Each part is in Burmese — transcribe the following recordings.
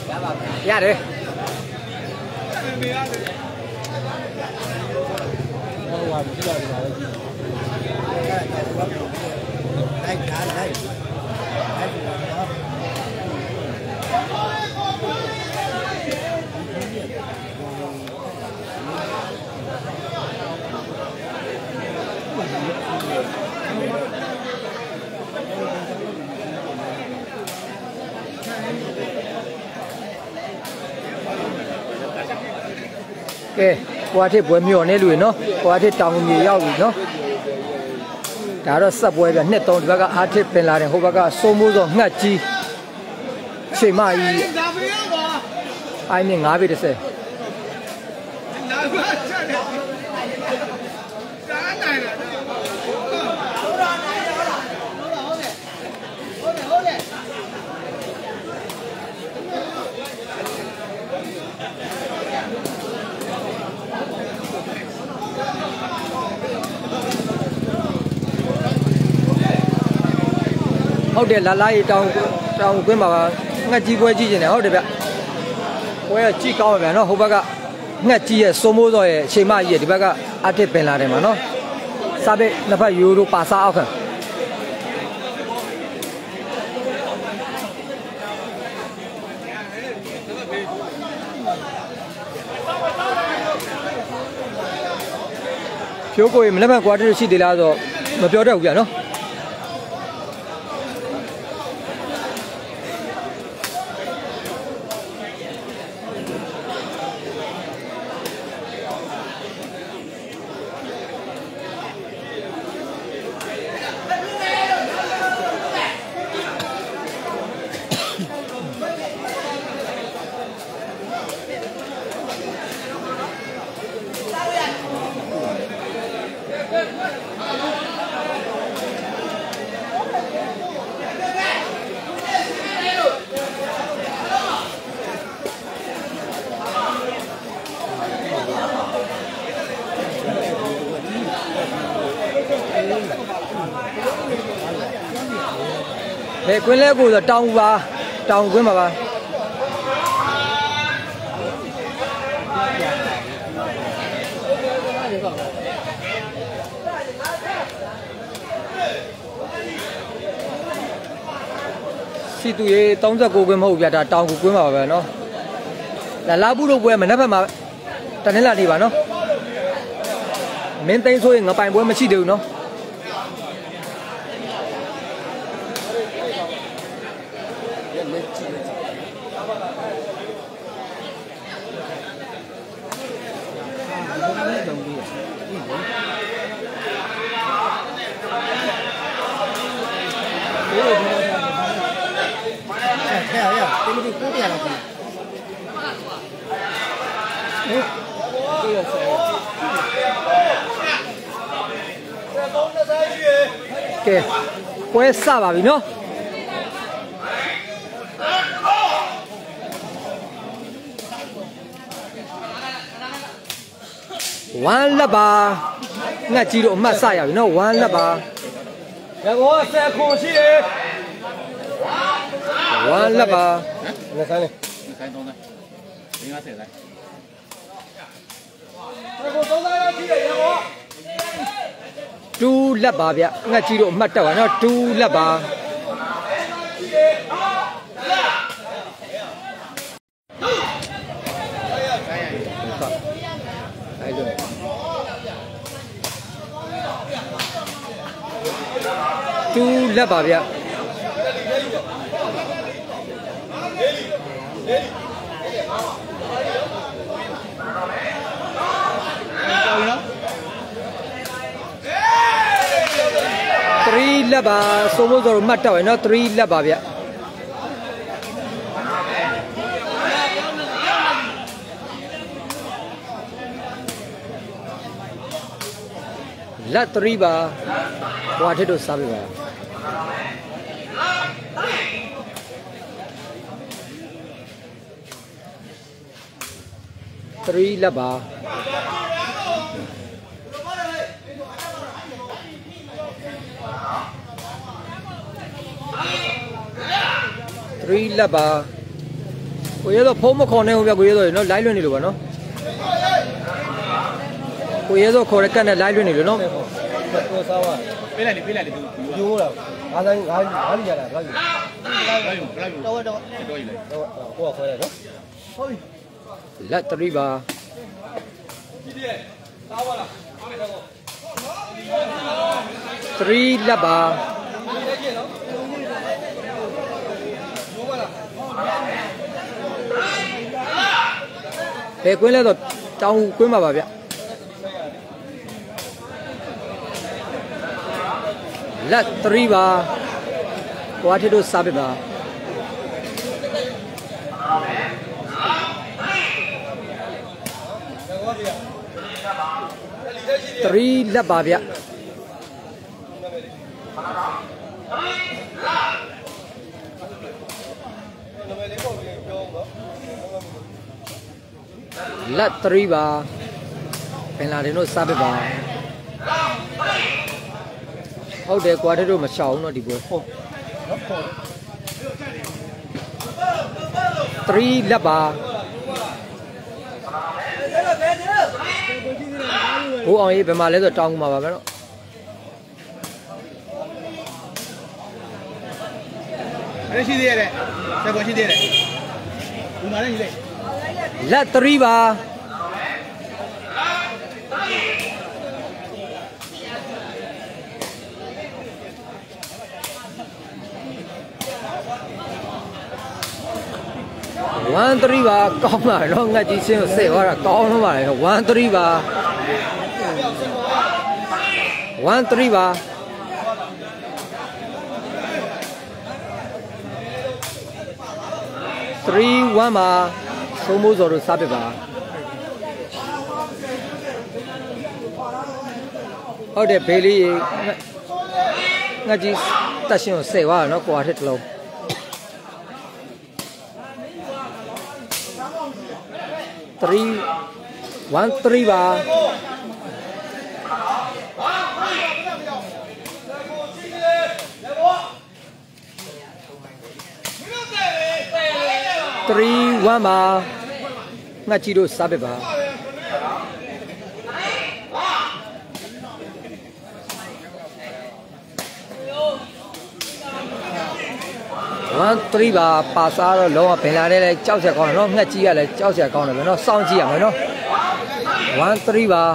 ရတယ်ကဲဟိုအထက်ပွဲမြော်နေလူနော်ဟိုအထက်တောင်မြေရောက်ပြီနော်ဒါတော့ဆက်ပွဲပြနှစ်သုံးဒီဘက်ကအားထစ်ပင်လာတယ်ဟိုဘက်ကစိုးမိုးစောငှက်ကြီးချိန်မကြီးအိုင်းနဲ့9 30ဟုတ်တယ်လာလာရီတောင်ကွင်းမှာငှက်ကြီးပွဲကြည့်နေတယ်ဟုတ်တယ်ဗျပွဲကြည့်ကောင်းပါဗျာနော်ဟိုဘက်ကငှက်ကြီးရဲ့စိုးမိုးစောရဲ့အချိန်မကြီးရဲ့ဒီဘက်ကအထစ်ပင်လာတယ်မှာနော်စားပဲနှစ်ဖက်ယူတို့ပါစားအောင်ခံဖြိုးကိုရင်မနေ့ကကွာတူရှိသေးလားဆိုမပြောတတ်ဘူးဗျာနော်ဘယ်ကွင်းလဲကိုဆိုတောင်ကွင်းပါပါစီတူရေ39ကွင်းမဟုတ်ဗျာဒါတောင်ကွင်းပါပဲเนาะလာဘူးလို့ပွဲမနေ့ဖက်မှာတနင်္လာနေ့ပါเนาะမင်းသိန်းဆိုရင်ငပိုင်ပွဲမရှိသေးဘူးเนาะကဲပွဲစပါပြီနော်ဝမ်းလက်ပါငှက်ကြီးတို့အမှတ်စရပြီနော်ဝမ်းလက်ပါရဘောဆက်ခွန်ရှိတယ်ဝမ်းလက်ပါလက်ဆိုင်လေးဆိုင်သုံးဆိုင်50ဆိုင်ရဘောသုံးဆိုင်ရရှိတယ်ရဘောတူလက်ပါဗျငှက်ကြီးတို့အမှတ်တက်ပါနော်တူလက်ပါတူလက်ပါဗျ3လက်ပါစိုးမိုးစောတို့မှတ်တော့ရနော်3လက်ပါဗျလက်3ပါဟွာထစ်တို့စားပြပါ3လက်ပါ3လက်ပါဝကိုရဲတော့ဖုံးမခေါ်နေဘူးဗျကိုရဲတော့နော်လိုက်လွင့်နေလို့ပါနော်ကိုရဲတော့ခေါ်တဲ့ကတ်နဲ့လိုက်လွင့်နေလို့နော်ကိုစားပါပေးလိုက်လေသူယူတော့ငါးကြတာဘယ်လောက်တော့ယူကိုကခွဲလိုက်နော်ဟုတ်ပြီလက်3ပါ3လက်ပါဘယ်ကွင်းလဲတော့တောင်းကွင်းပါပါဗျလက်3ပါကွာထစ်တို့စားပစ်ပါ3လက်ပါဗျလက်3ပါပင်လာတင်တို့စားပစ်ပါဟုတ်တယ်ကွာထစ်တို့မရှောင်ဘူးเนาะဒီပွဲဟုတ်3လက်ပါဘိုးအောင်ကြီးဘယ်မှာလဲဆိုတောင်းမှာပါပဲเนาะအဲ့ရှိသေးရဲ့ဆက်ပေါ်ရှိသေးရဲ့ဒီမှာလည်းညီလေးလက်3ပါ1-3ပါကောင်းပါတော့ငှက်ကြီးချင်းကိုဆက်သွားတာကောင်းလို့ပါလေ1-3ပါ1-3ပါ3-1ပါသုံးမိုးစော်တို့စားပစ်ပါဟုတ်တယ်ဘေးလေးငှက်ကြီးတက်ရှင်ကိုဆက်သွားတာเนาะကွာထစ်တလုံး1-3ပါ3-1ပါငှက်ကြီးတို့စားပစ်ပါ1-3ပါပါစားတော့လုံးဝပင်လာတဲ့လဲကြောက်ဆက်ကောင်းတယ်เนาะငှက်ကြီးကလည်းကြောက်ဆက်ကောင်းတယ်ဗျเนาะစောင့်ကြည့်ရမယ်เนาะ1-3ပါ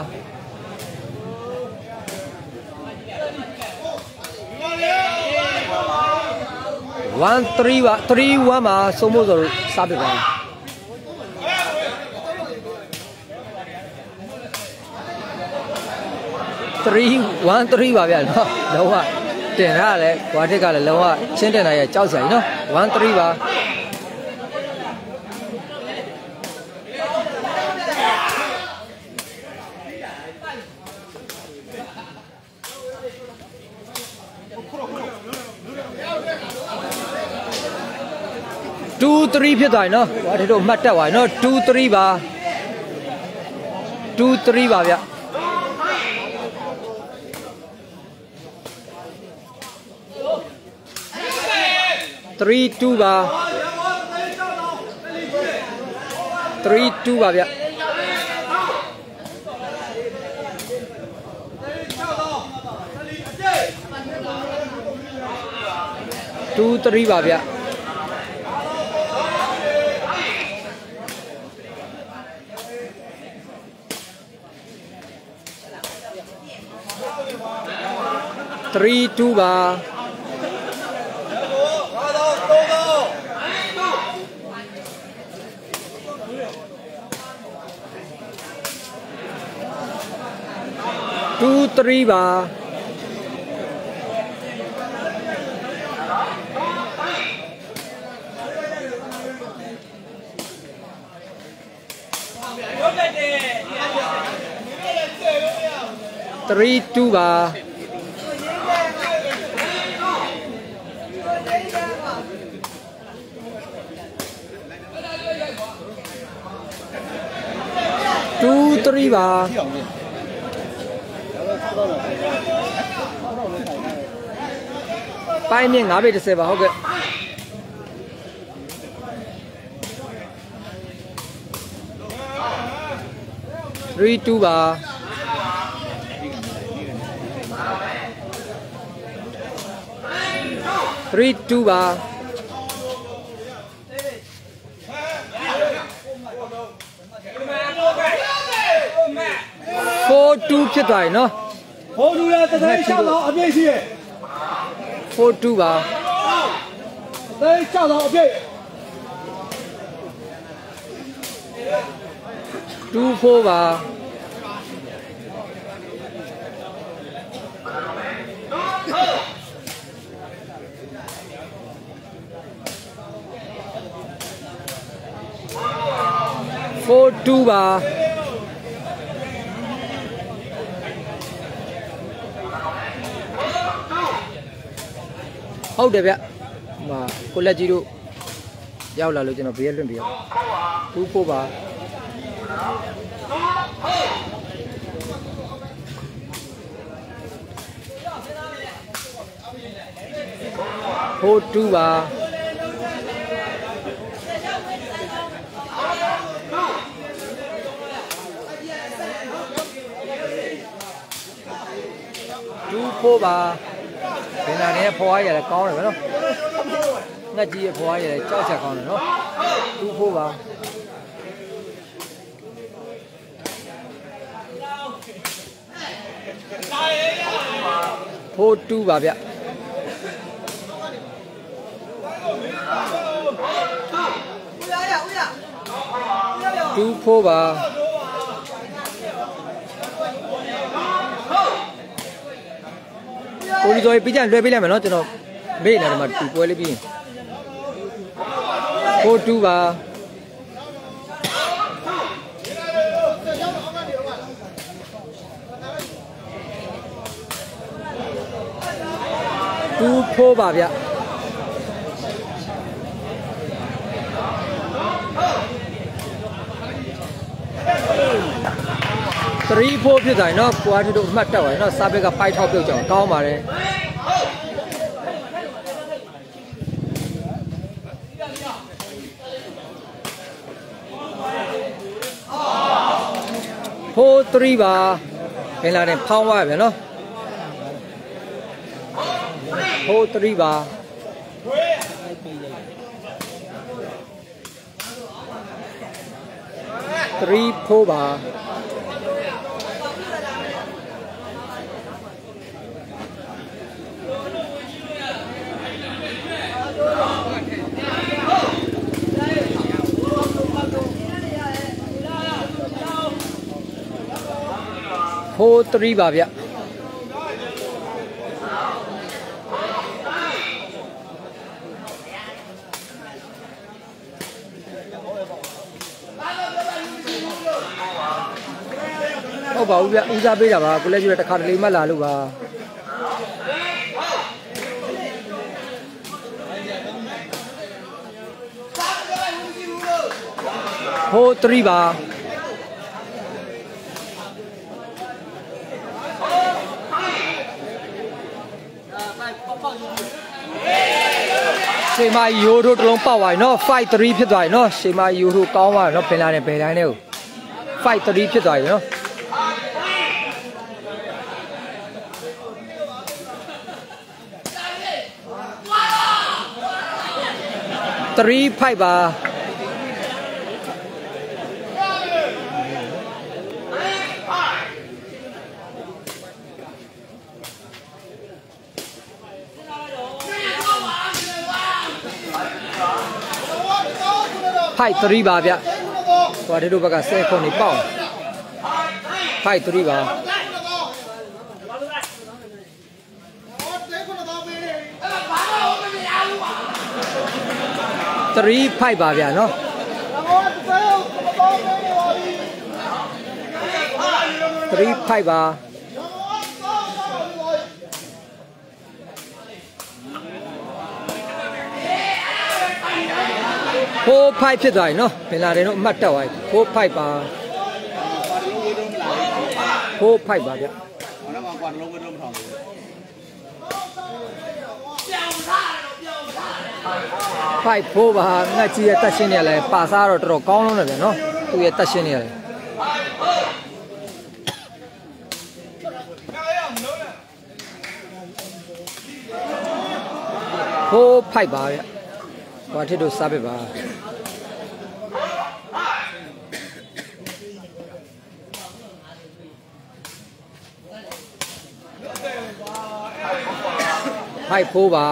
1-3ပါ3-1ပါသုံးဖို့ဆိုစားပစ်ပါ1-3ပါဗျာเนาะလုံးဝတင်ရတယ်ကွာတစ်ကလည်းလုံးဝချင်းတင်နိုင်ရကြောက်စရာကြီးเนาะ1-3ပါ2-3ဖြစ်သွားပြီเนาะကွာတစ်တို့မှတ်တက်သွားပြီเนาะ2-3ပါ2-3ပါဗျ3-2ပါ3-2ပါဗျ2-3ပါဗျ3-2ပါ2-3ပါ3-2ပါ2-3ပါပိုင်းမြင့်9 ဘိတ်30ပါဟုတ်ကဲ့ 3-2 ပါ 3-2 ပါ 4-2 ဖြစ်သွားပြီနော်ဟိုလူရဲ့တသိန်း6တော့အပြည့်ရှိရဲ့ 4-2 ပါသိန်း6တော့အပြည့် 2-4 ပါ 4-2 ပါ ဟုတ်တယ်ဗျဟိုကိုလက်ကြီးတို့ရောက်လာလို့ကျွန်တော်ဘေးလွင့်ပြရ2-4 ပါ4-2 ပါ2-4 ပါဘယ်နာနဲ့ဖွားရတယ်ကောင်းတယ်ဗျနော်ငှက်ကြီးရဲ့ဖွားရတယ်ကြောက်ချက်ကောင်းတယ်နော်2-4 ပါ4-2 ပါဗျ2-4 ပါကိုလီဆိုပြီးကြလွှဲပေးလိုက်မယ်နော်ကျွန်တော်မေ့နေတယ်မှာတူပွဲလေးပြီးရင်4-2 ပါ2-4 ပါဗျ3-4 ဖြစ်သွားရင်နော်ကွာတီတို့အမှတ်တက်သွားရင်နော်စာဘက်ကပိုက်ထောက်ပြုတ်ကြအောင်ကောင်းပါတယ်4-3 ပါခင်လာတယ်ဖောင်းသွားပြန်နော်4-3 ပါ3-4 ပါ4-3 ပါဗျဟုတ်ပါဘူးဗျဦးစားပေးတာပါကိုလည်းကျွတ်တစ်ခါတလေမှလာလို့ပါ4-3 ပါရှေမာယိုတို့တလုံးပေါက်သွားပြီနော်5-3 ဖြစ်သွားပြီနော်ရှေမာယိုတို့ကောင်းသွားတယ်နော်ပင်လာတယ်ဘယ်တိုင်းလဲကို5-3 ဖြစ်သွားပြီနော်3-5 ပါ5-3 ပါဗျဟိုတို့ဘက်က10ခုနေပေါက်5-3 ပါ3-5 ပါဗျနော်3-5 ပါ4-5 ဖြစ်သွားပြီနော်ပင်လာတယ်တော့အမှတ်တက်သွားပြီ4-5 ပါ4-5 ပါဗျ5-4 ပါငါကြီးရဲ့တက်ရှင်းနေရလဲပါစားတော့တော်တော်ကောင်းလုံးတယ်ဗျနော်သူ့ရဲ့တက်ရှင်းနေရတယ် 4 5ပါဗျကွာထစ်တို့စားပစ်ပါ5 4ပါ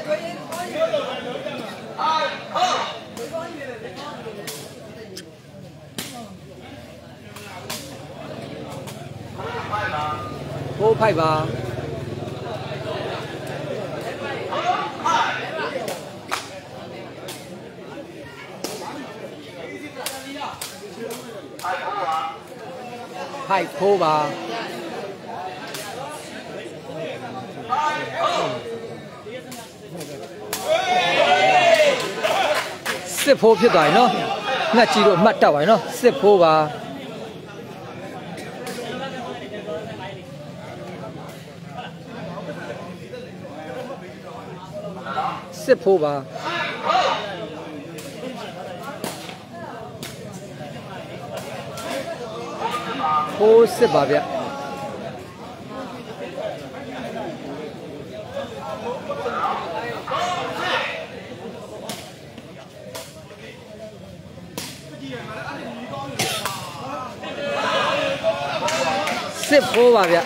4 5ပါ5 4ပါစစ်ဖိုးဖြစ်သွားပြီနော်ငှက်ကြီးတို့မှတ်တက်သွားပြီနော်စစ်ဖိုးပါစစ်ဖိုးပါဖိုးစစ်ပါဗျစစ်ဖိုးပါဗျ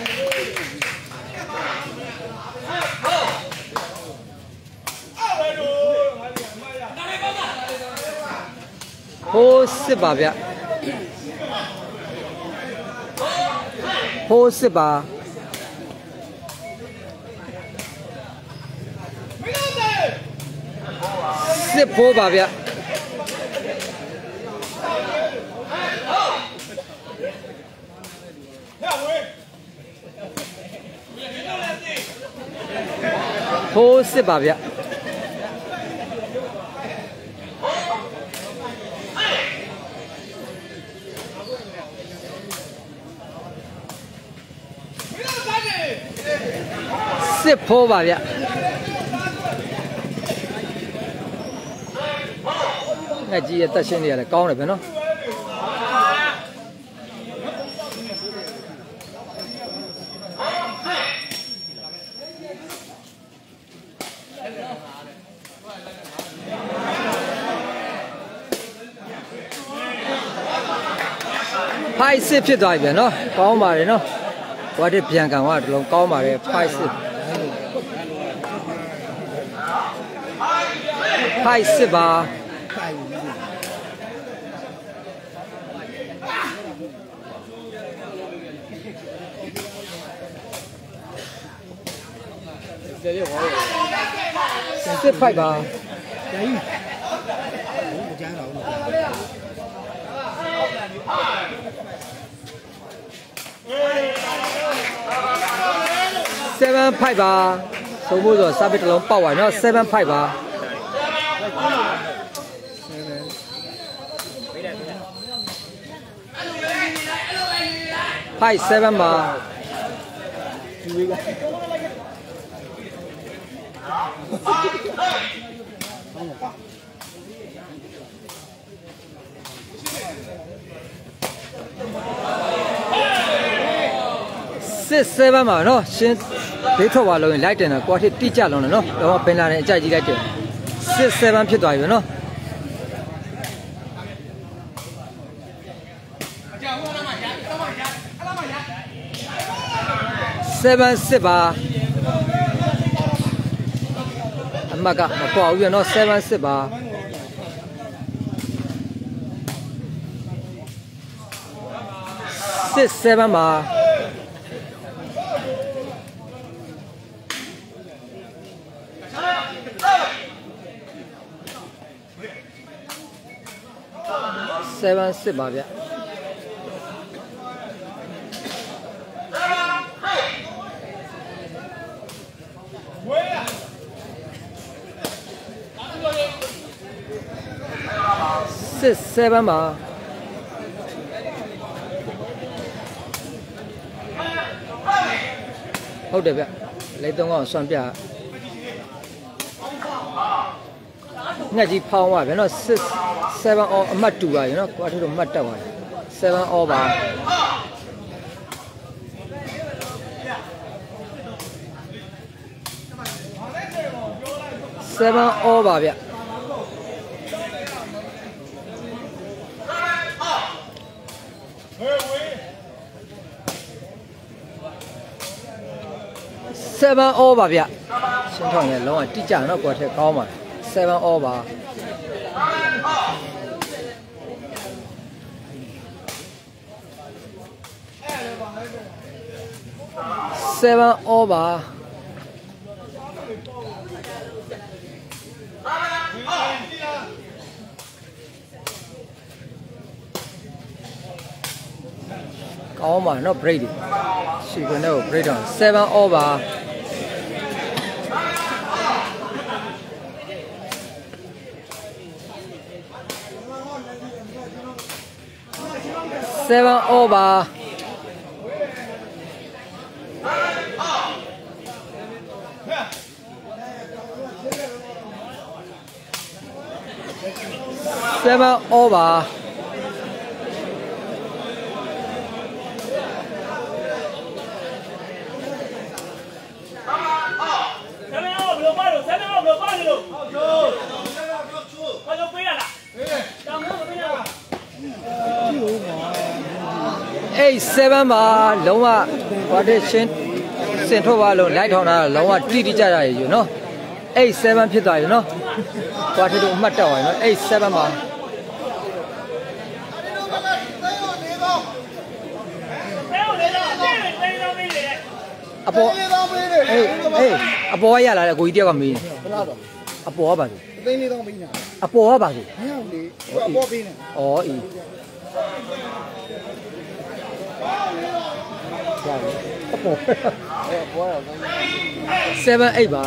ဖိုးစစ်ပါဗျဖိုးစစ်ပါစစ်ဖိုးပါဗျဖိုးစစ်ပါဗျစစ်ဖိုးပါဗျငှက်ကြီးရဲ့တက်ရှင်းတွေရတယ်ကောင်းတယ်ဗျနော်ဖိုက်စစ်ဖြစ်သွားပြီဗျနော်ကောင်းပါတယ်နော်ဘာတစ်ပြန်ကန်သွားတလုံးကောင်းပါတယ်ဖိုက်စစ်ဖိုက်စစ်ပါစစ်ဖိုက်ပါ7 5ပါသုံးဖို့ဆိုစားပစ်တစ်လုံးပေါက်သွားနော်7 5ပါ5 7ပါ6 7ပါနော်ရှင်းဘေးထွက်သွားလို့လိုက်တင်တာကွာထစ်တိကျလုံးတယ်နော်တော့ပင်လာတယ်အကြိုက်ကြီးလိုက်တယ်6 7ဖြစ်သွားပြီနော်7 6ပါအမကမပေါ်ဘူးရနော်7 6ပါ6 7ပါ7 6ပါဗျ6 7ပါဟုတ်တယ်ဗျလက်သုံးကောင်ဆွမ်းပြငှက်ကြီးဖောင်းသွားဗျနော်6 7 all အမှတ်2ပါရနော်ကွာထတို့မှတ်တက်သွားတယ်7 all ပါ7 7 over ဗျ7 over ဗျရှင်းထောင်ရလုံးဝတိကျတော့ကွာထက်ကောင်းပါ7 over 7 over ကောင်းပါနော် break ရှီကနေကို break down 7 over 7 over 7 over 7 ပါလုံးဝဘာတဲ့ရှင်းစင်ထုတ်ပါလို့လိုက်ထောင်တာလုံးဝတိတိကျကျရည်နော်7ဖြစ်သွားပြီနော်ဘာတဲ့တို့အမှတ်တက်သွားပြီနော်7ပါအပေါ်အပေါ်ရလာတယ်ကိုကြီးတယောက်ကမေးတယ်ဘယ်တော့အပေါ်ကပါဆိုအသိန်းလေးတော့မေးနေတာအပေါ်ကပါဆိုမဟုတ်လေအပေါ်ပေးနေဩအေးအပေါ်7 8ပါ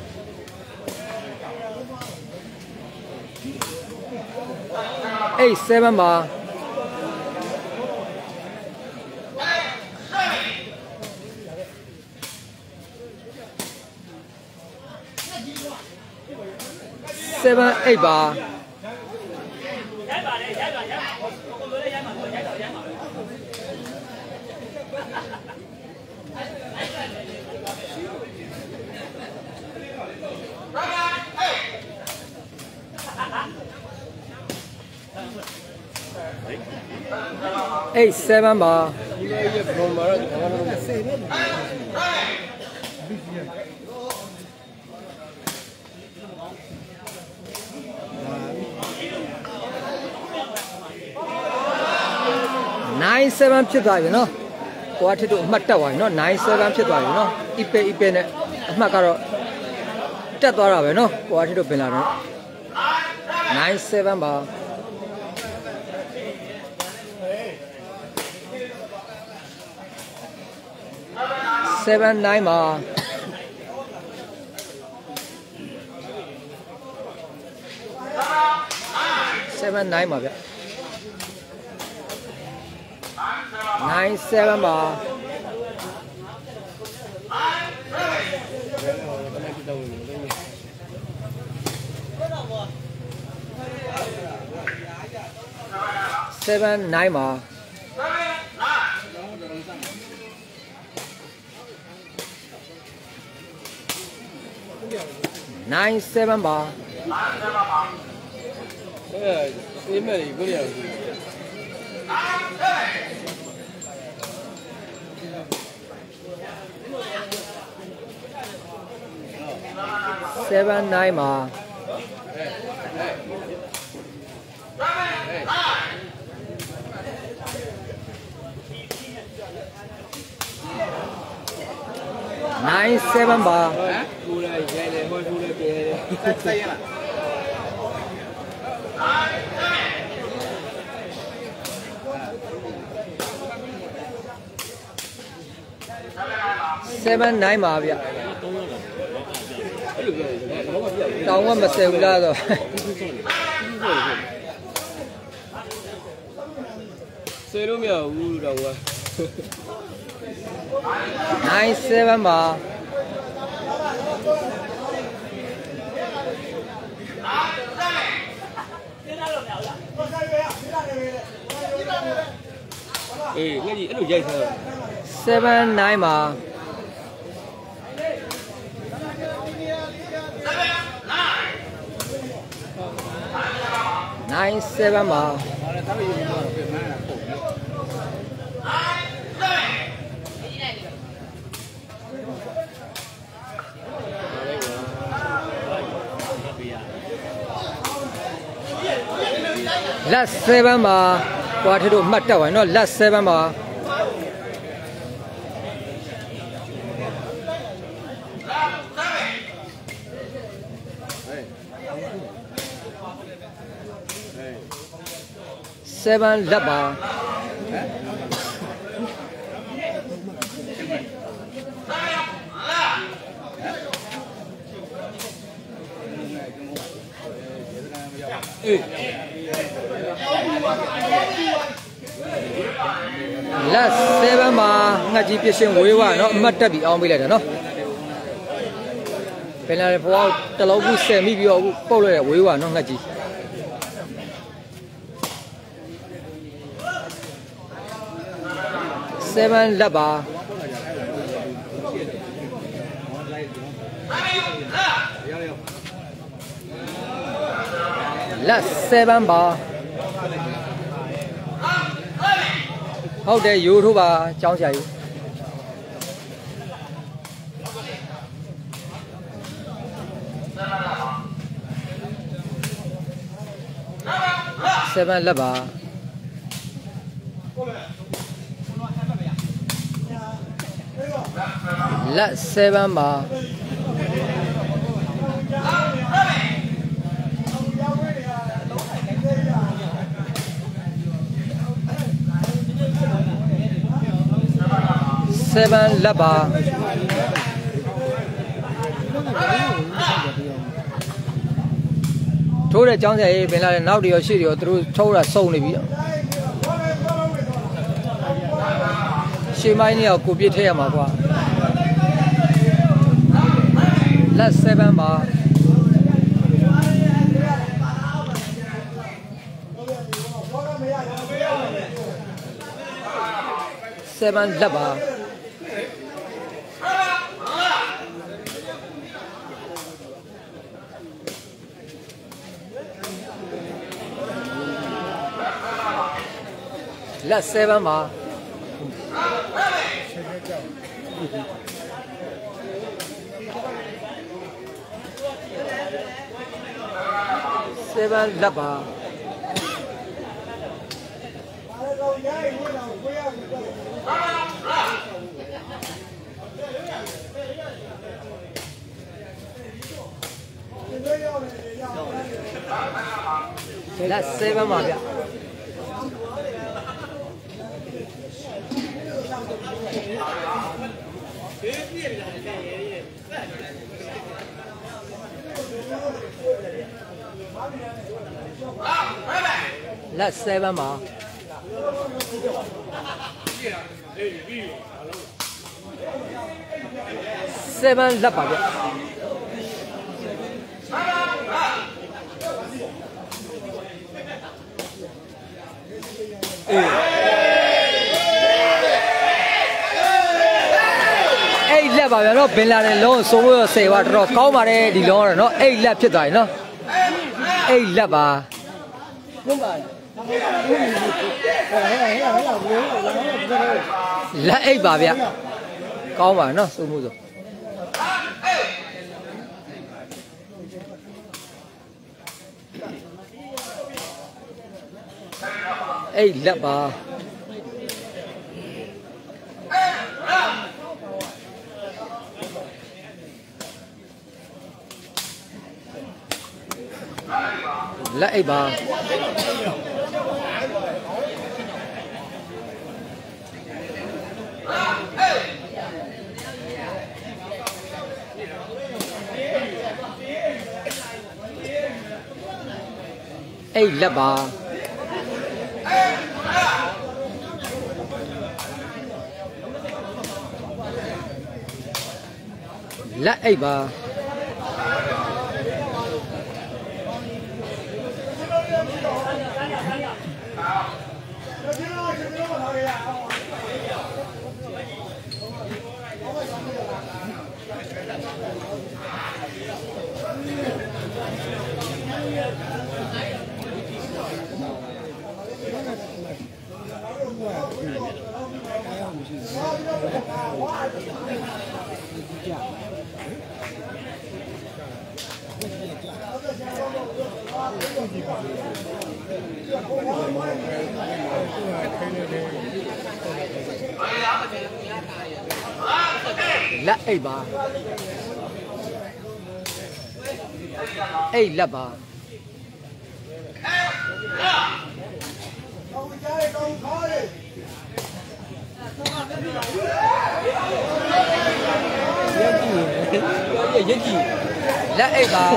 7ပါ7 8ပါ7ပါ9 7ဖြစ်သွားပြီနော်။ကိုကထစ်တို့အမှတ်တက်သွားပြီနော်9 7ဖြစ်သွားပြီနော်။ ipe နဲ့အမှတ်ကတော့တက်သွားတာပဲနော်။ကိုကထစ်တို့ပင်လာတော့9 7ပါ7 9ပါ7 9ပါဗျ9 7ပါ7 9ပါ9 7ပါအေးမယ်ကိုရ7 9ပါ9 7ပါကိုလည်းရဲတယ်ဟောကိုလည်းပြဲတယ်ဆက်ရလား7 9ပါဗျတောင်းကမဆယ်ဘူးလားတော့ဆယ်လို့မရဘူးတောင်းက9 7ပါအေးငါကြီးအဲ့လိုရိုက်ထား7 9ပါ9 97မှာLast 7မှာကွာထတို့မှတ်တက်ပါနော် Last 7မှာ7လက်ပါLast 7မှာငှက်ကြီးပြရှင်ဝေးဝါနော်အမှတ်တက်ပြီးအောင်ပေးလိုက်တယ်နော်ပင်လာဘွားတလုံးခုဆယ်မိပြီးတော့အခုပုတ်လိုက်ရဝေးဝါနော်ငှက်ကြီး7လက်ပါလက်7ပါဟုတ်တယ်ယူထိုးပါကျောင်းဆရာကြီး7လက်ပါလက်7ပါ7လက်ပါထိုးတဲ့ကျောင်းဆရာကြီးပင်လာတဲ့နောက်တရောရှေ့တရောသူတို့ထိုးတာစုံနေပြီရှေ့မိုင်းနေကိုပြစ်ထည့်ရမှာကွာလက်7ပါ7လက်ပါလက်7ပါ7လက်ပါလက်7ပါဗျလက်7ပါ7လက်ပါဗျအဲ့လက်ပါဗျာနော်ဘင်လာတဲ့လုံးစိုးလို့10ပါတော်တော်ကောင်းပါတယ်ဒီလုံးကတော့နော်အဲ့လက်ဖြစ်သွားပြီနော်အဲ့လက်ပါလက်အိပ်ပါဗျကောင်းပါနော်စိုးမှုဆိုအဲ့လက်ပါလက်အိပ်ပါအဲ့လက်ပါလက်အိပ်ပါလက်အိတ်ပါအိတ်လက်ပါရက်ကြည့်လက်အိတ်ပါ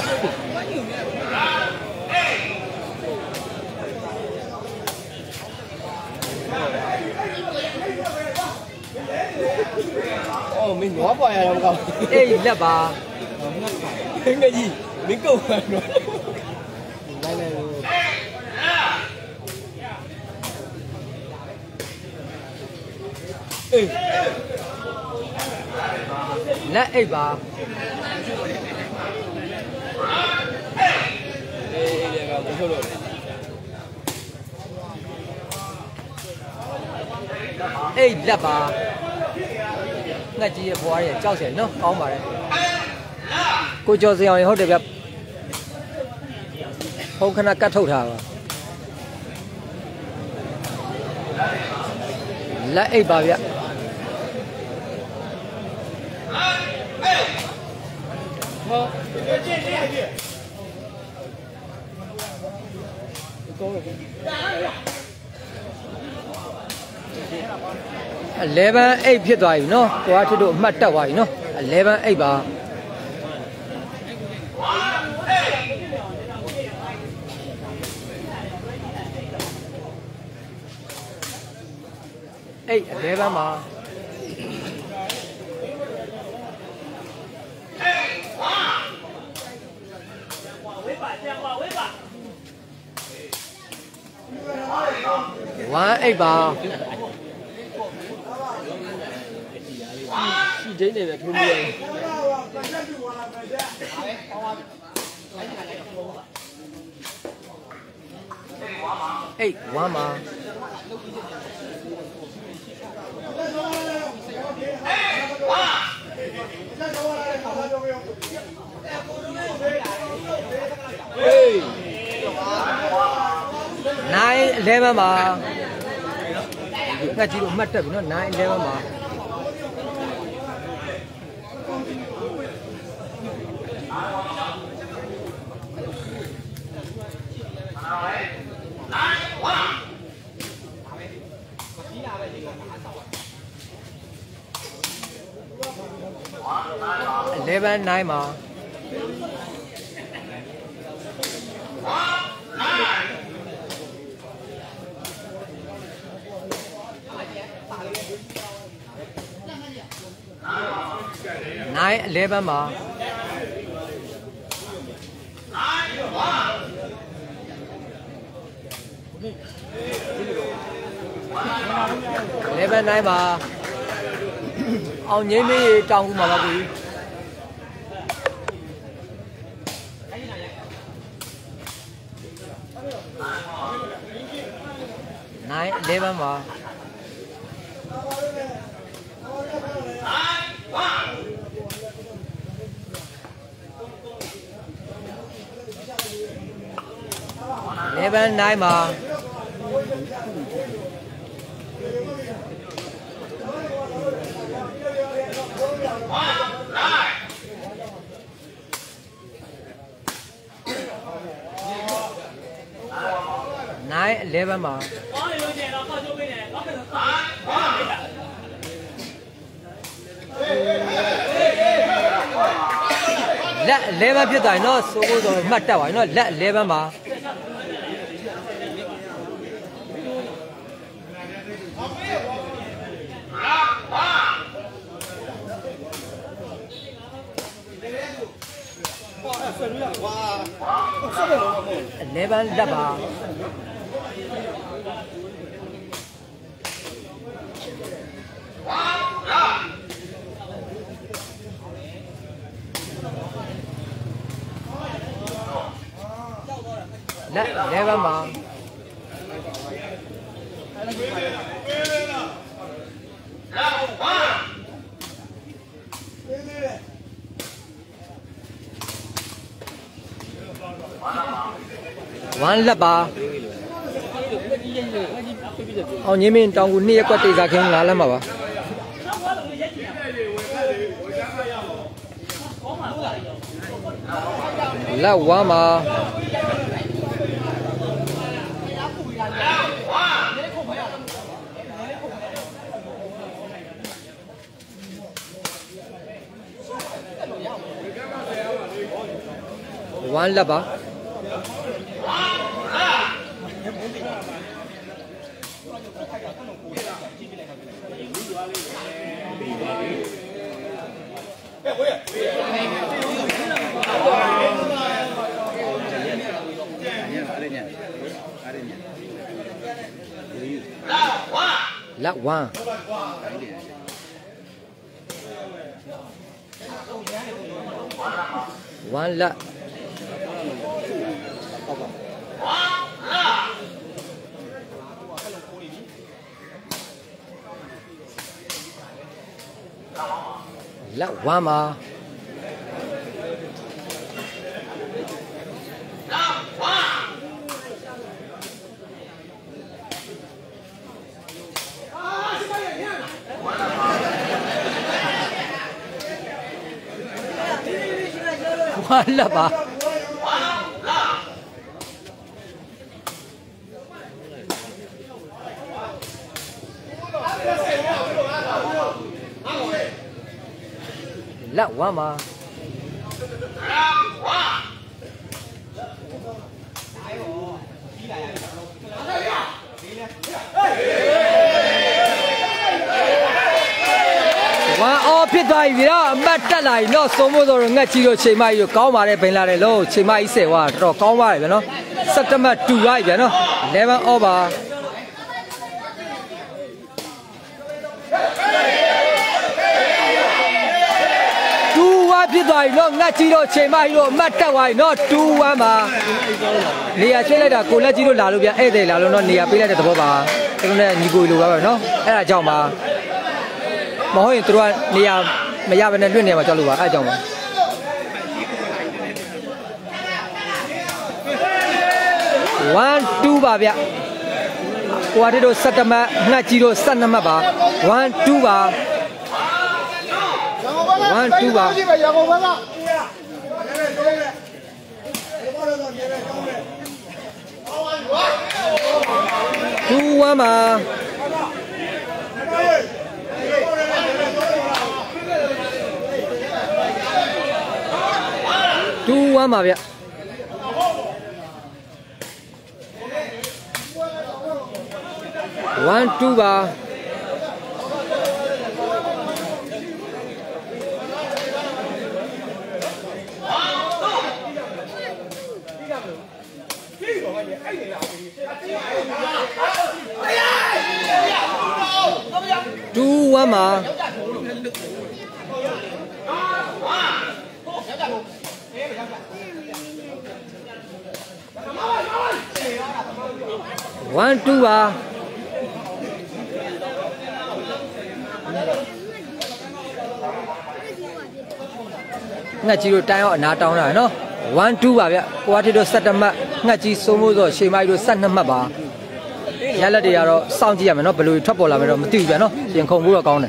哦，没挪过呀，我告诉你。 哎，来吧。 那个一没够啊，来来来。哎， 来哎吧。 哎，这个不错了。 哎，来吧。ငှက်ကြီးရဲ့ဘွားရဲ့ကြောက်စရာနော်ကောင်းပါတယ်ကိုကျော်စင်အောင်ဟုတ်တယ်ဗျဖုန်းခဏကတ်ထုတ်ထားပါလက်အိပ်ပါဗျ好，高了。 11 8ဖြစ်သွားပြီနော်ကိုအားထတို့အမှတ်တက်သွားပြီနော်11 8ပါ11ပါ18ပါရှိချင်းနေပဲထိုးလို့ရတယ်အေးဝမ်းပါအေး 9 11ပါငှက်ကြီးကိုမှတ်တက်ပြီနော်9 11ပါ11 9ပါ11ပါ11 9ပါအောင်ငိမ့်မေးတောင်းဦးမှာပါကိုကြီး11ပါ11 9ပါ11ပါလက်11ဖြစ်သွားရင်တော့စိုးဖို့ဆိုမှတ်တက်ပါနော်လက်11ပါ11လက်ပါလက်11ပါ1လက်ပါအောင်ကြီးမင်းတောင်ကူ2ရက်ကွက်တေစာခင်းလာလမ်းမှာပါလက်ဝမ်းမှာဝမ်းလက်ပါလက်ဝမ်းဝမ်းလက်လက်ဝမ်းမှာဝမ်းလက်ပါလက်ဝမ်းမှာဝမ်းအော်ဖြစ်သွားပြီဗျာအမတ်တက်လာပြီနော်သုံးဖို့ဆိုတော့ငက်ကြီးတို့ချိန်မကြီးတို့ကောင်းပါတယ်ဘိန်လာတယ်လို့ချိန်မကြီးဆယ်ဝါတော်တော်ကောင်းပါတယ်ဗျာနော်စက်တမတ်တူသွားပြီဗျာနော်11 overဖြစ်သွားပြီနော်ငတ်ကြီးတို့ချိန်မကြီးတို့အမတ်တက်သွားပြီနော်2-1ပါနေရာချင်းလိုက်တာကိုလက်ကြီးတို့လာလို့ဗျဧည့်သည်လာလို့နော်နေရာပေးလိုက်တဲ့သဘောပါသူတို့နဲ့ညီကိုလိုပါပဲနော်အဲ့ဒါကြောင့်ပါမဟုတ်ရင်သူတို့ကနေရာမရဘဲနဲ့လွတ်နေမှာကြောက်လို့ပါအဲ့ဒါကြောင့်ပါ1-2ပါဗျကိုဟာတို့17မှတ်ငှက်ကြီးတို့12မှတ်ပါ1-2ပါ1-2ပါရကုန်ဘက်က2-1ပါ2-1ပါဗျ1-2ပါ2-1ပါ1-2ပါငှက်ကြီးတို့တိုင်းအောင်အနာတောင်းတာနော်1-2ပါဗျကိုကတိတို့17မှတ်ငှက်ကြီးစိုးမိုးဆိုရှေမိုက်တို့12မှတ်ပါရလက်တွေကတော့စောင့်ကြည့်ရမယ်နော်ဘယ်လိုထွက်ပေါ်လာမယ်တော့မသိဘူးဗျာနော်ပြင်ခုန်ဖို့တော့ကောင်းတယ်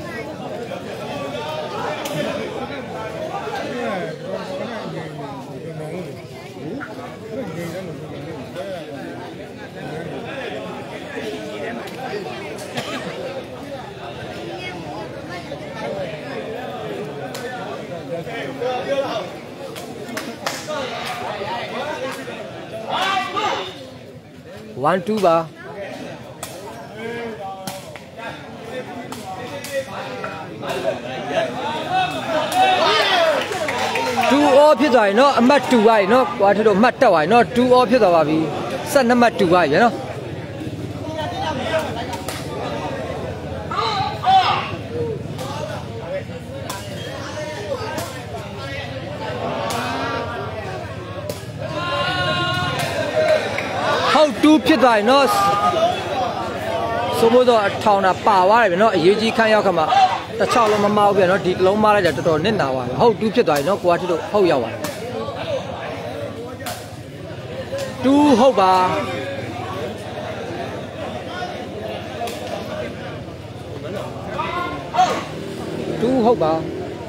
1-2ပါ2-all ဖြစ်သွားပြီเนาะအမှတ်2ပါပြီเนาะကွာထတို့အမှတ်တက်သွားပြီเนาะ2-all ဖြစ်သွားပါပြီ12မှတ်2ပါပြီเนาะဟုတ်2ဖြစ်သွားပြီเนาะဆိုမို့တော့အထောင်တာပါသွားတယ်ဗျเนาะအရေးကြီးခန်းရောက်ခါမှာတစ်ချောက်လုံးမမောက်ပြန်เนาะဒီကလုံးမလိုက်ကြတော်တော်နစ်နာသွားပြီဟုတ်2ဖြစ်သွားပြီเนาะကိုကထတို့ဟုတ်ရောက်ပါတယ်2ဟုတ်ပါဟုတ်ပါ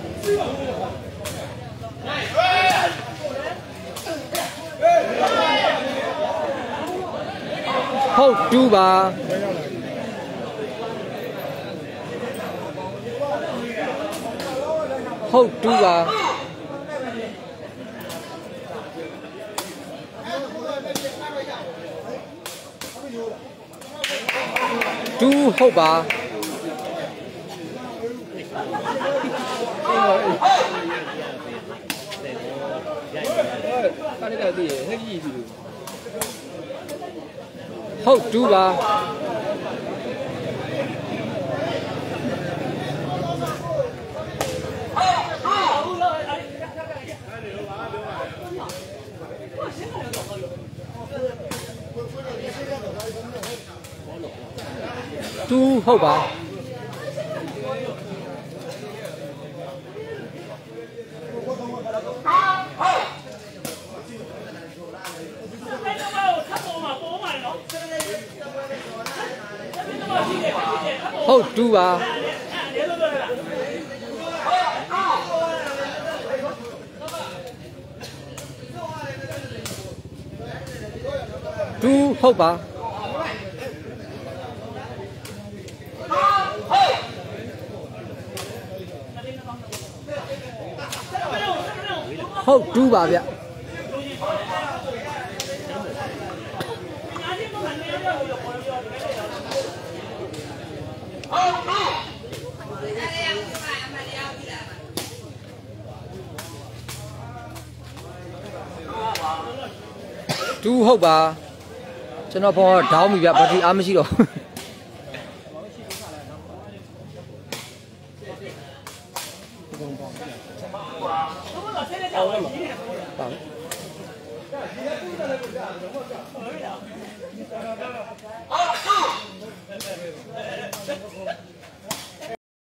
ဟုတ်တူပါဟုတ်တူပါတူဟုတ်ပါဟုတ်တူပါတူဟုတ်ပါဟုတ်တူပါတူဟုတ်ပါဟုတ်တူပါဗျတူဟုတ်ပါကျွန်တော်ဘောဒေါင်းပြီဗျဘက်ထရီအားမရှိတော့ပါ